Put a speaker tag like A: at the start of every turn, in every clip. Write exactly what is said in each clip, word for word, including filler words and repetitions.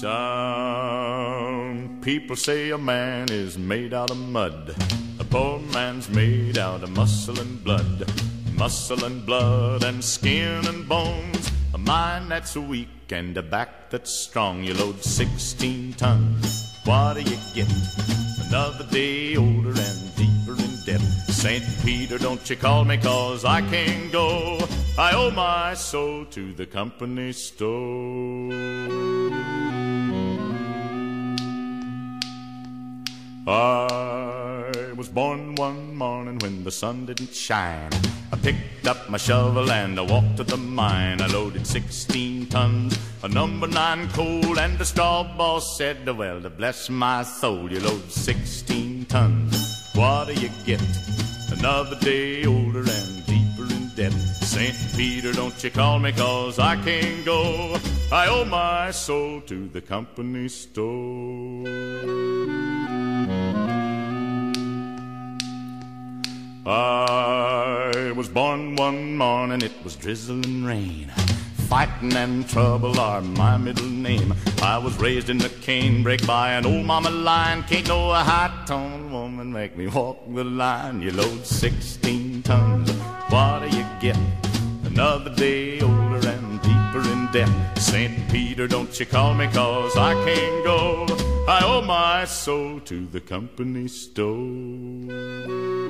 A: Some people say a man is made out of mud. A poor man's made out of muscle and blood. Muscle and blood and skin and bones. A mind that's weak and a back that's strong. You load sixteen tons, what do you get? Another day older and deeper in debt. Saint Peter, don't you call me, cause I can't go. I owe my soul to the company store. I was born one morning when the sun didn't shine. I picked up my shovel and I walked to the mine. I loaded sixteen tons of number nine coal, and the straw boss said, well, to bless my soul, you load sixteen tons, what do you get? Another day older and deeper in debt. Saint Peter, don't you call me, cause I can't go. I owe my soul to the company store. I was born one morning, it was drizzling rain. Fighting and trouble are my middle name. I was raised in the canebrake by an old mama lion. Can't no high-toned woman make me walk the line. You load sixteen tons, what do you get? Another day older and deeper in debt. Saint Peter, don't you call me, cause I can't go. I owe my soul to the company store.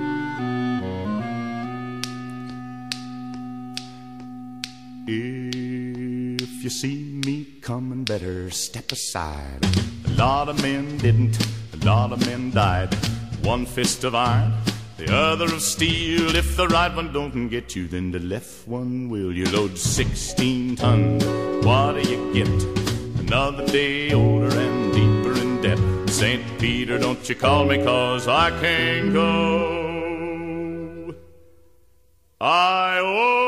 A: If you see me coming, better step aside. A lot of men didn't, a lot of men died. One fist of iron, the other of steel. If the right one don't get you, then the left one will. You load sixteen tons, what do you get? Another day older and deeper in debt. Saint Peter, don't you call me, cause I can't go. I owe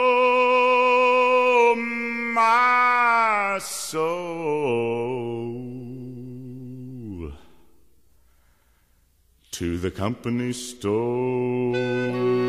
A: my soul to the company store.